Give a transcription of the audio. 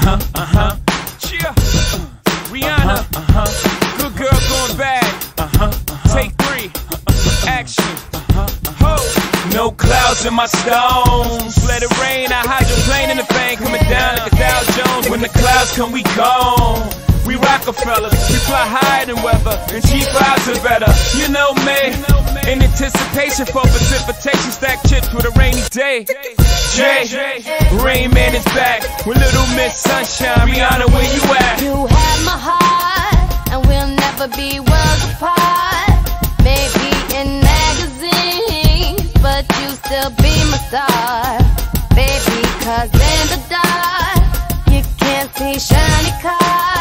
Cheer. Rihanna. Good girl going bad. Take 3. Action. Ho. No clouds in my stones. Let it rain. I hydroplane in the fang coming down like a Dow Jones. When the clouds come, we gone. We Rockefeller, we fly higher than weather, and cheap vibes are better. You know me, in anticipation for precipitation, stack chips with a rainy day. Jay, Rain Man is back with Little Miss Sunshine. Rihanna, where you at? You have my heart, and we'll never be worlds apart. Maybe in magazines, but you still be my star. Baby, 'cause in the dark, you can't see shiny cars.